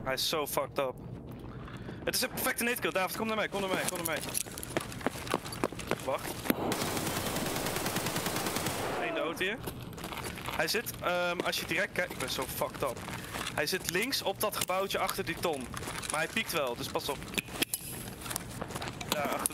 Hij is zo fucked up. Het is een perfecte nadekill. David, kom naar mij, kom naar mij, kom naar mij. Wacht. Eén dood hier. Hij zit, als je direct kijkt... Ik ben zo fucked up. Hij zit links op dat gebouwtje achter die ton. Maar hij piekt wel, dus pas op. Daar achter